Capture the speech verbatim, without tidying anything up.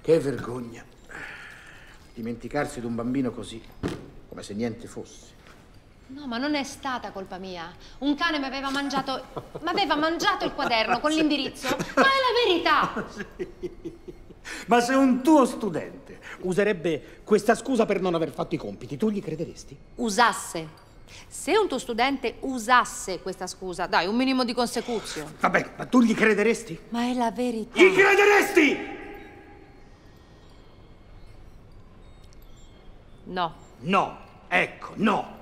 Che vergogna. Dimenticarsi di un bambino così, come se niente fosse. No, ma non è stata colpa mia. Un cane mi aveva mangiato... mi aveva mangiato il quaderno con l'indirizzo. Ma è la verità! Sì. Ma se un tuo studente userebbe questa scusa per non aver fatto i compiti, tu gli crederesti? Usasse. Se un tuo studente usasse questa scusa, dai, un minimo di consecuzione. Vabbè, ma tu gli crederesti? Ma è la verità. Gli crederesti? No. No, ecco, no.